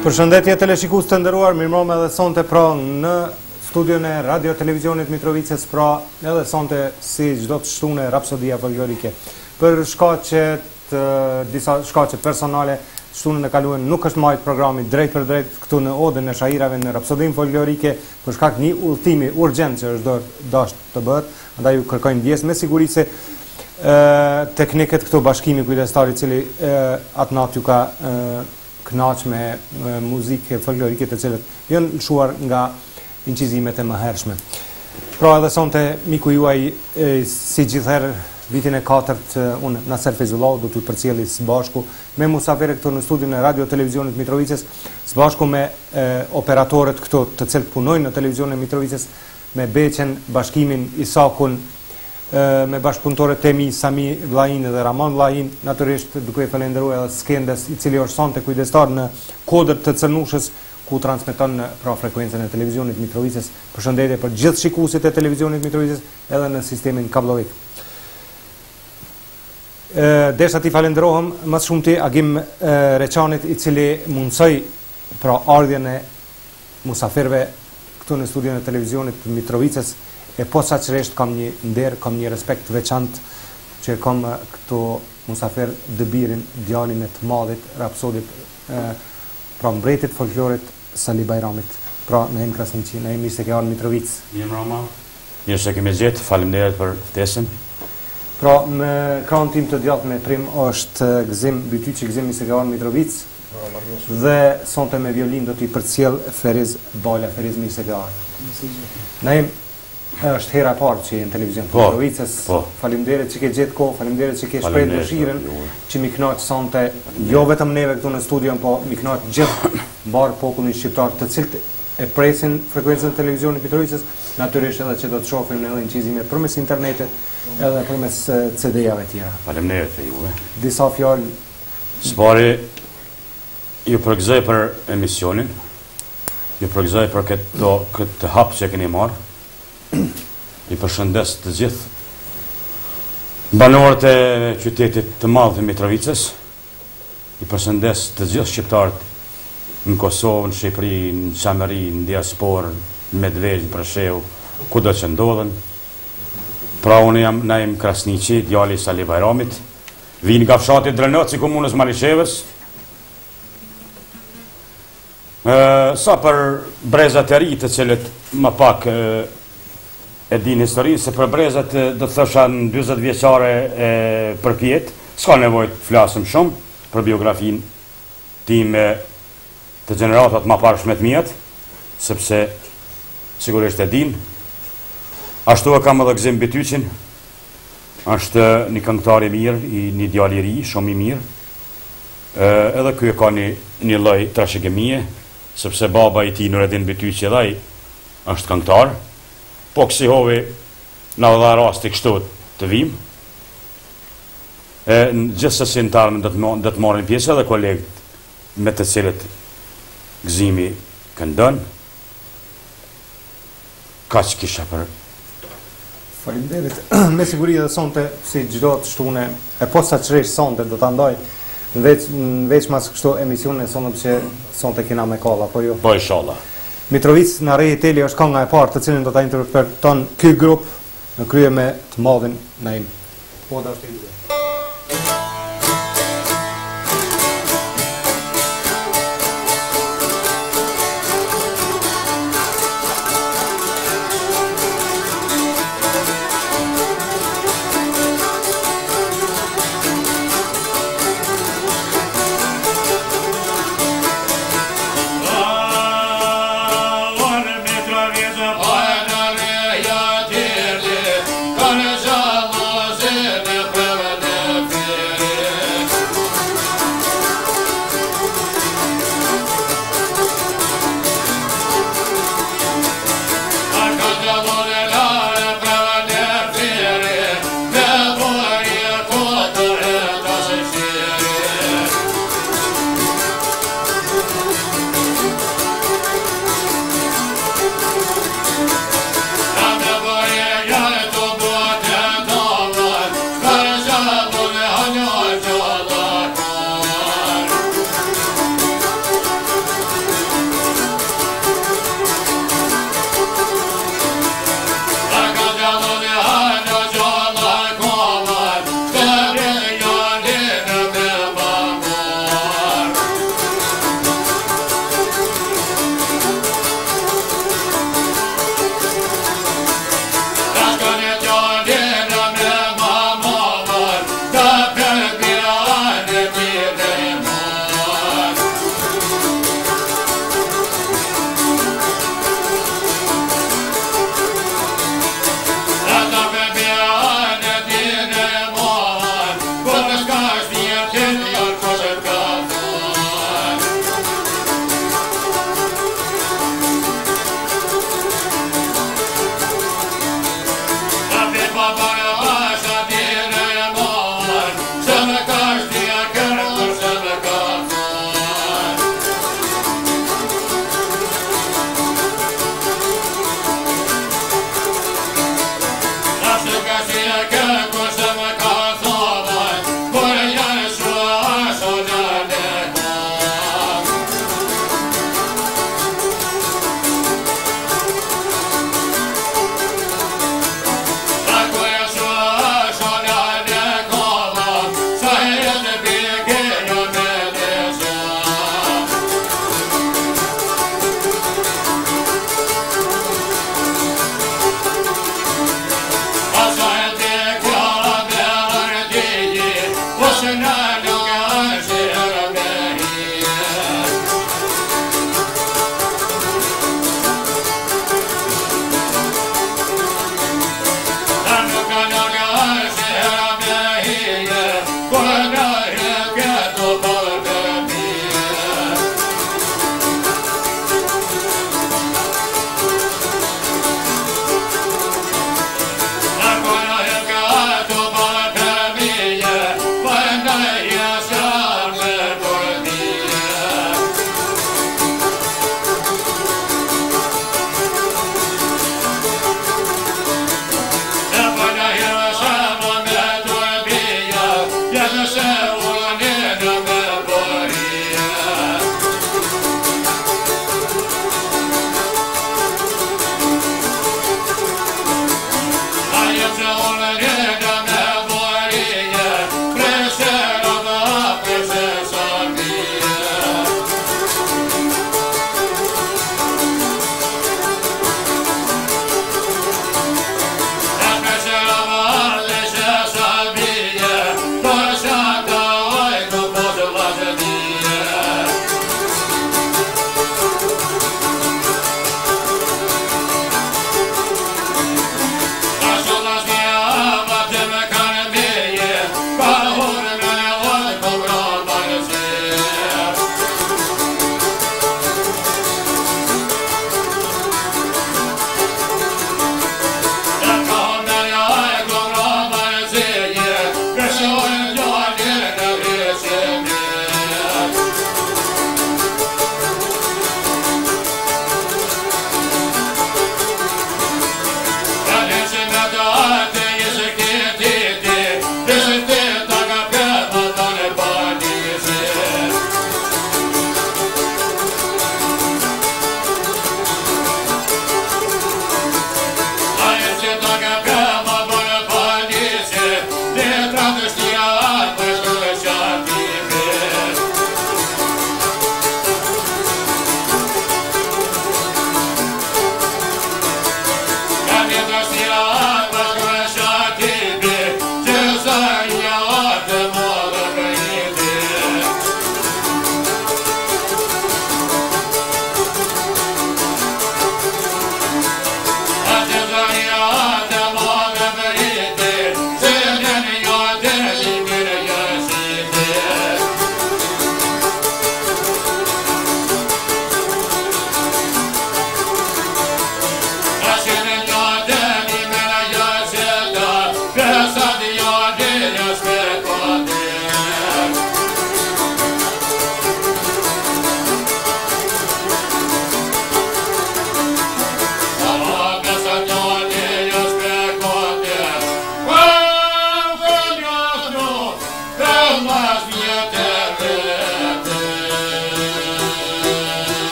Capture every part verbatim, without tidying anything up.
Përshëndetje teleshikues të nderuar, mirëmbrëma edhe sonte pra në studion e Radio Televizionit Mitrovicës, pra edhe sonte si çdo të shtune rapsodia folklorike. Për shkaqet disa shkaqe personale, shtunën e kaluar nuk është marrë programi drejt për drejt këtu në Odën e Shahirave në rapsodinë folklorike për shkak një udhëtimi urgjent që është dashur të bëhet, andaj ju kërkojmë ndjes me siguri se teknikët këtu bashkimi kujdestar i cili atë natë ju ka knaq me muzikë folklorike të cilët janë lëshuar nga incizimet e mëhershme. Pra edhe sonte miku juaj si gjithherë vitin e katërt unë Naser Fezullah do t'ju përcjelli së bashku me musafire këtu në studion e Radio Televizionit Mitrovicës, së bashku me operatorët këtu të cilët punojnë në Televizionin e Mitrovicës, me Beqen, Bashkimin, Isakun, me bashkëpunëtorët e mi Sami Vllajin dhe Raman Vllajin, natyrisht duke i falenderuar edhe Skendes i cili është sonte kujdestar në kodër të Cërnushës ku transmeton pra frekuencën e Televizionit Mitrovicës. Përshëndetje për gjithë shikuesit e Televizionit Mitrovicës edhe në sistemin kablovik. Desha ti falenderohem më shumë ti Agim Reçanit i cili mundsoi pra ardhjen e musafirëve këtu në studion e Televizionit Mitrovicës. E posaçërisht kam një nder, kam një respekt veçantë që kam këtu musafir dëbirin, djalin e të madhit, rapsodit, pra mbretit folklorit Sali Bajramit. Pra në em Krasniqi, në em mirë se ke ardhur Mitrovicë. Mirëmbrëma. Mirë se kemi gjetë, faleminderit për ftesën. Pra me krahun tim të djathtë me prim është Gzim Bytyçi, Gzim mirë se ke ardhur Mitrovicë. Dhe sonte me violin do t'i përcjell Feriz Bala, Feriz mirë se ke ardhur. Në em është hera e parë që je në televizion të Mitrovicës. Faleminderit që ke gjetë kohë, faleminderit që ke shprehur dëshirën që mi kënaq sonte jo vetëm neve këtu në studion, po mi kënaq gjithë mbar popullin shqiptar të cilët e presin frekuencën e televizionit Mitrovicës, natyrisht edhe që do të shohim edhe incizime përmes internetit, edhe përmes C D-jave të tjera. Faleminderit te juve. Disa fjalë. Spari ju përgëzoj për emisionin, ju përgëzoj për këtë këtë hap që keni marrë. I përshëndes të gjithë banorët e qytetit të madh të Mitrovicës. I përshëndes të gjithë shqiptarët në Kosovë, në Shqipëri, në Çamëri, në diasporë, në Medvezhë, në Presheu, kudo që ndodhen. Pra unë jam Naim Krasniqi, djali i Sali Bajramit, vin nga fshati Drenoci, komunës Malishevës. Sa për brezat e ri të cilët më pak e din historinë, se për brezat do të thosha në dyzet vjeçare e përpjet, s'ka nevojë të flasëm shumë për biografinë time të gjeneratat më parshme të mijat, sepse sigurisht e din. Ashtu e kam edhe Gzim Bytyçin, është një këngëtar i mirë, një djalë i ri, shumë i mirë. Edhe ky e ka një një lloj trashëgimie, sepse baba i tij Nureddin Bytyçi edhe ai është këngëtar. Po kësi hovi në dha rasti kështu të vim. Në gjithsesi në tarmë dhe të marrin pjesë edhe kolegët me të cilët Gzimi këndon. Ka që kisha për... Faleminderit. Me siguri edhe sonte, si çdo të shtune, e posaçërisht sonte do ta ndaj veç veç mas kështu emisione sonte që sonte kena me kolla, po jo. Po inshallah. Mitrovicë në Rej Teli është kënga e parë të cilin do ta interpreton ky grup në krye me të madhin Naim. Po da është ide. Kone zhamazë me preve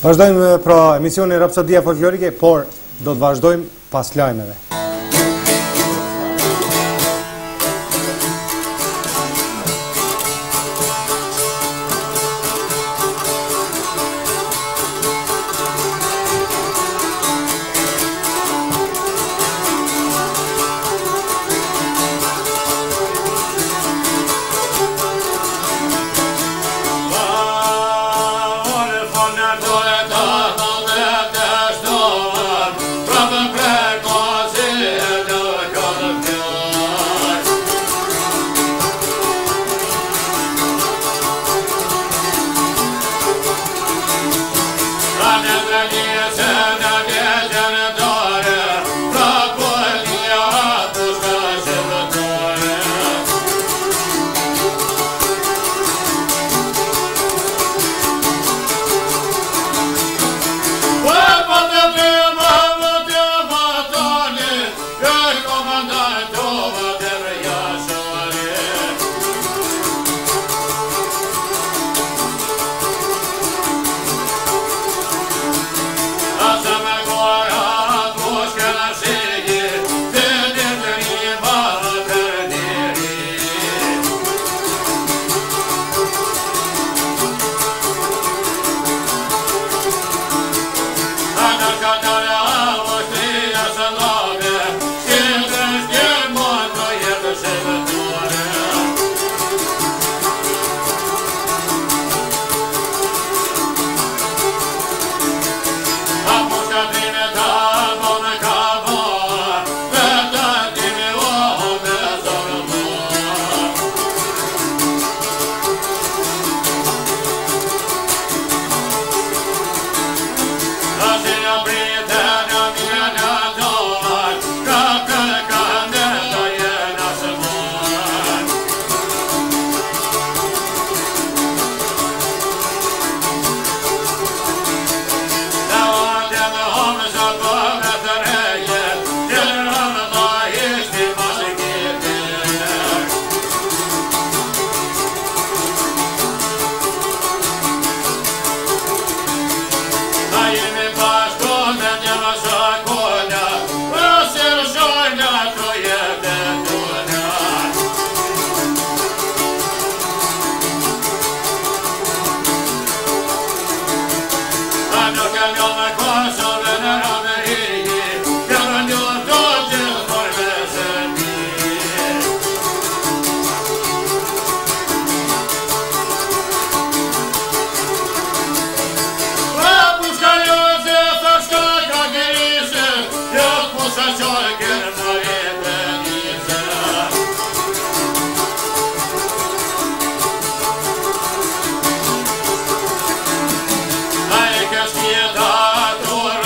Vazhdojmë pra emisionin Rapsodia Folklorike, por do të vazhdojmë pas lajmeve. Ai, que as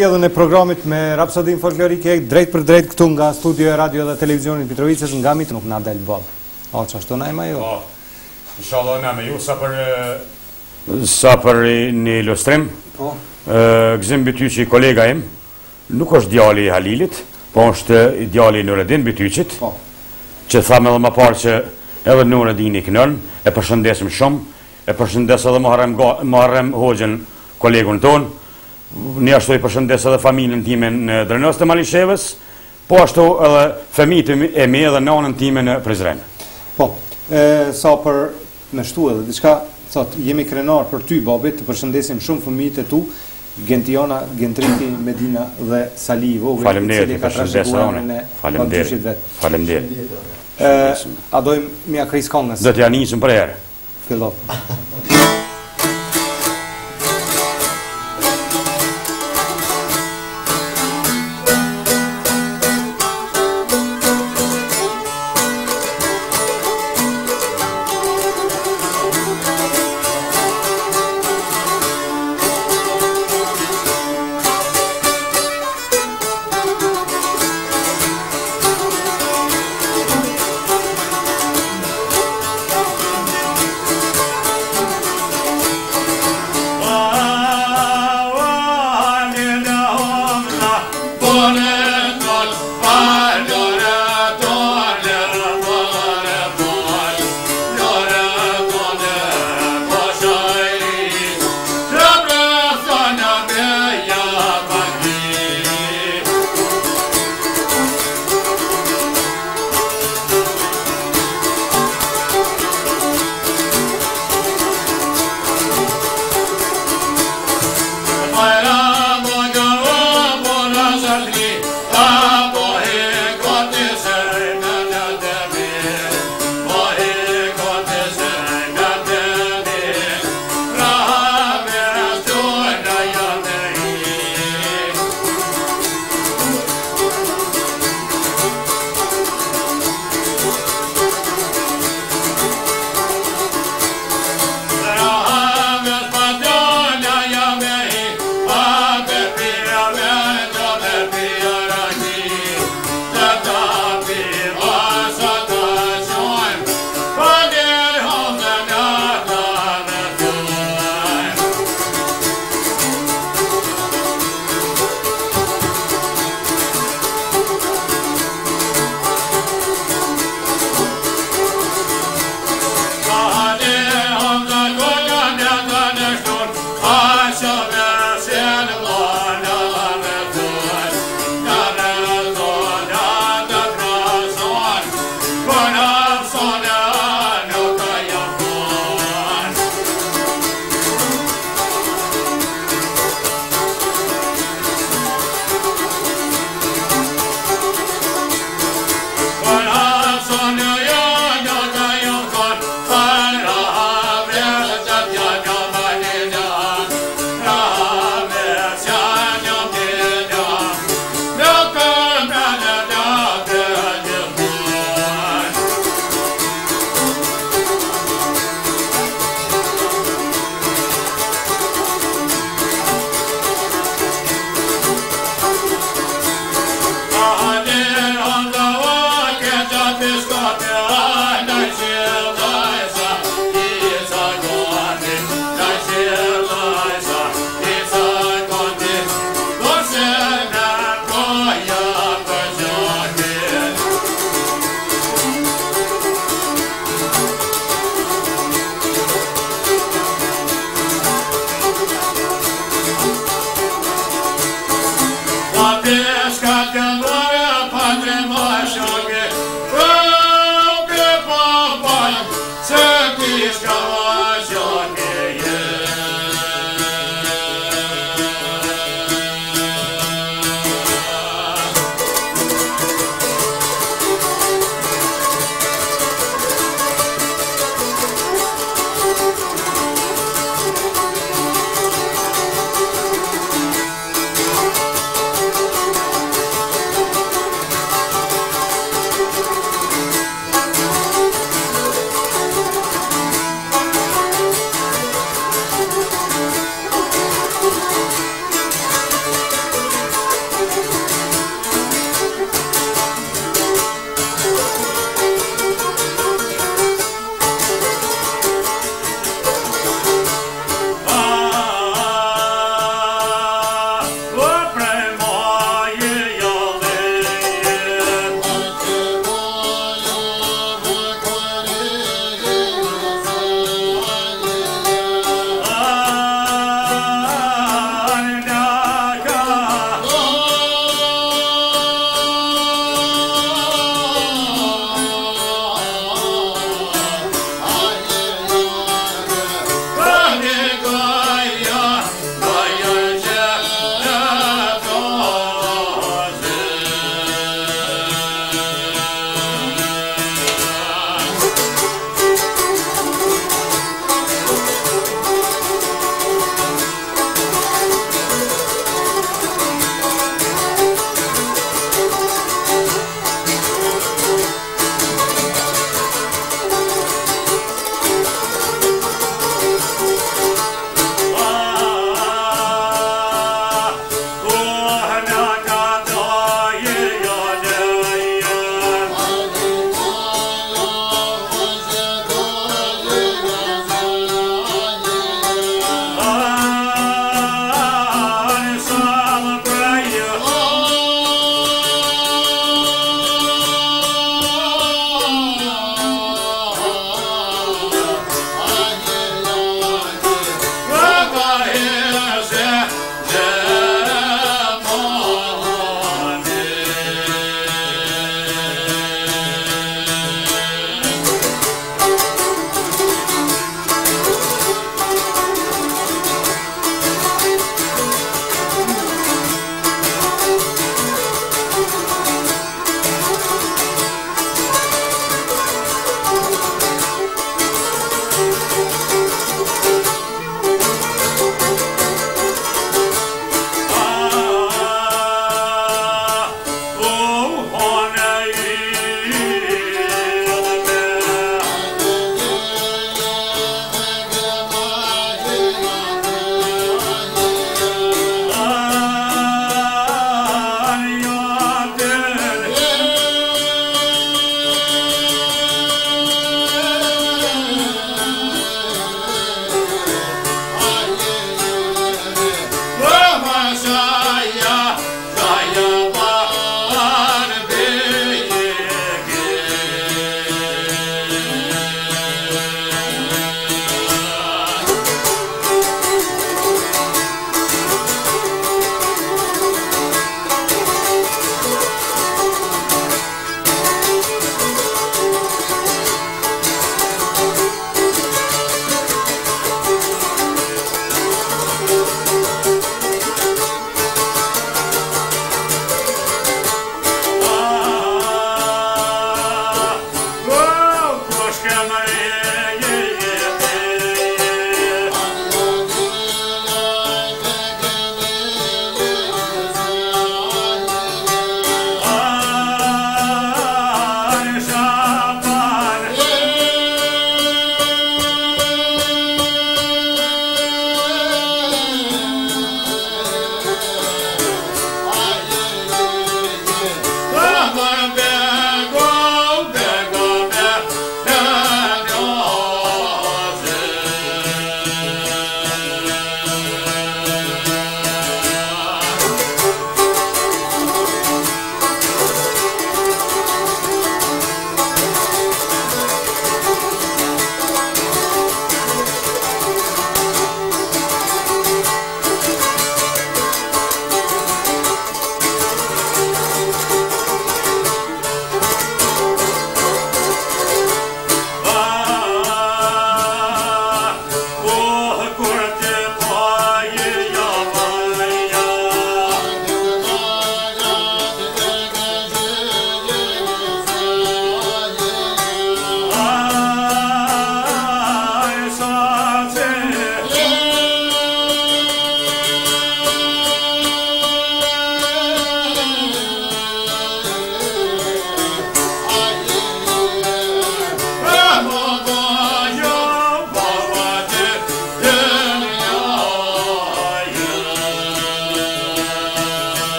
mbledhjen e programit me Rapsodin folklorike drejt për drejt këtu nga studio e radio dhe televizionit Mitrovicës nga mit nuk na del boll. O çashtu na ima ju. Po. Inshallah na me ju sa për sa për një ilustrim. Po. Ë gzim Bytyçi kolega im, nuk është djali i Halilit, po është djali i Nureddin Bytyçit. Po. Që thamë edhe më parë që edhe Nureddin i Knën, e përshëndesim shumë, e përshëndes edhe Muharrem Muharrem Hoxhën, kolegun ton. Një ashtu i përshëndes edhe familjen time në Drenos të Malishevës, po ashtu edhe fëmijët e mi edhe nanën time në Prizren. Po, e, sa për me shtu edhe diçka, thot, jemi krenar për ty, babi, të përshëndesim shumë fëmijët e tu, Gentiona, Gentriti, Medina dhe Sali i vogël. Faleminderit, i përshëndes edhe. Faleminderit. Faleminderit. A dojmë mja kris kongës? Do t'ja nisim për herë. Fillo.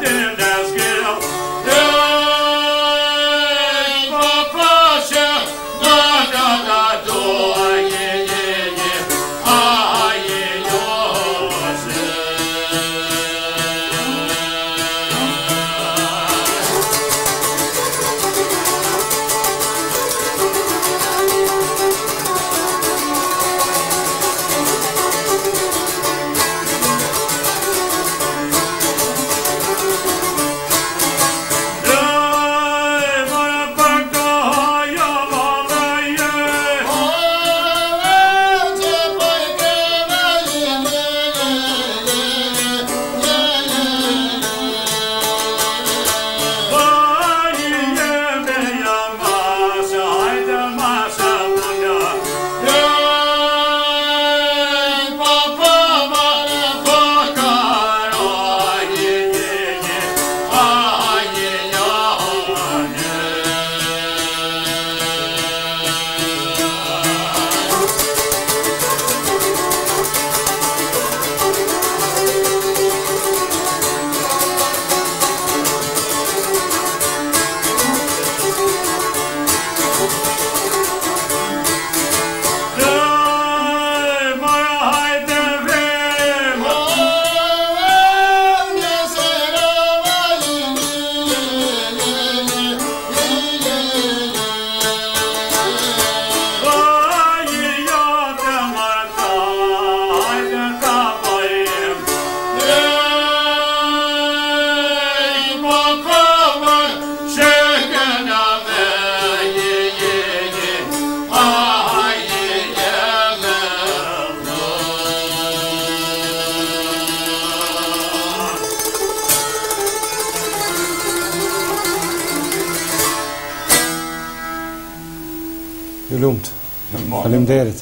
Ju lumt. Faleminderit.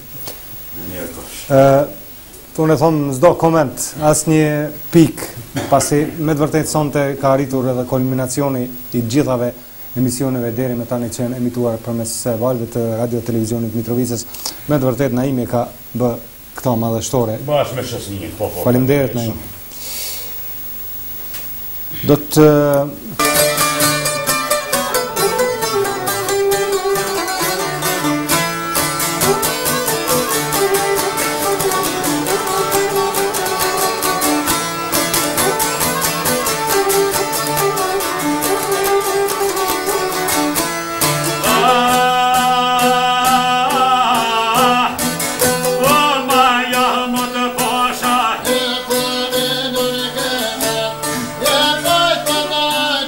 Ë unë e them s'do koment, asnjë pik, pasi me të vërtetë sonte ka arritur edhe kulminacioni i gjithave emisioneve deri me tani që janë emituar përmes valve të radio televizionit Mitrovicës. Me të vërtetë Naimi ka bë këto madhështore. Bash me shoqërinë, po po. Faleminderit Naim. Do të Yeah.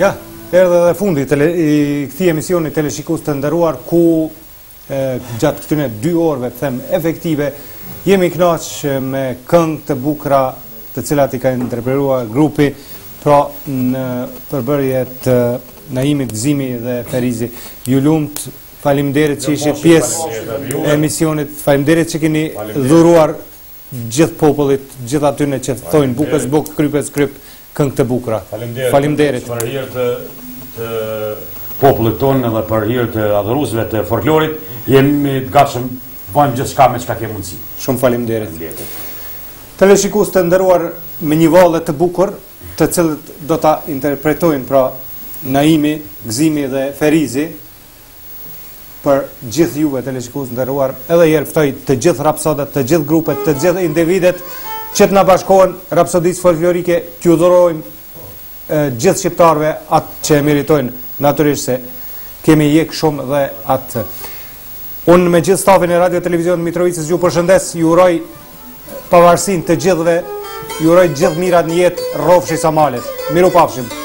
Ja, erdhe dhe fundi tele, i këtij emisioni teleshikus të nderuar ku e, gjatë këtyre dy orëve them efektive jemi kënaqë me këngë të bukura të cilat i ka interpretuar grupi pra në përbërje të Naimit, Gzimi dhe Ferizi. Ju lumt, faleminderit që ishit pjesë e emisionit, faleminderit që keni dhuruar gjithë popullit, gjithë atyre që thojnë bukës buk, krypës kryp, këngë të bukura. Faleminderit. Për hir të, të popullit tonë edhe për hir të adhuruesve të folklorit, jemi të gatshëm bëjmë gjithçka me çka kemi mundësi. Shumë faleminderit. Teleshikues të nderuar, me një valle të bukur, të cilët do ta interpretojnë pra Naimi, Gzimi dhe Ferizi, për gjithë juve teleshikues të nderuar, edhe herë ftoj të gjithë rapsodat, të gjithë grupet, të gjithë individet që të na bashkohen rapsodisë folklorike, t'ju dhurojmë gjithë shqiptarëve atë që e meritojnë, natyrisht se kemi jek shumë dhe atë. Unë me gjithë stafin e Radio Televizionit Mitrovicës ju përshëndes, ju uroj pavarësinë të gjithëve, ju uroj gjithë mirat në jetë, rrofshi sa malet. Miru pafshim.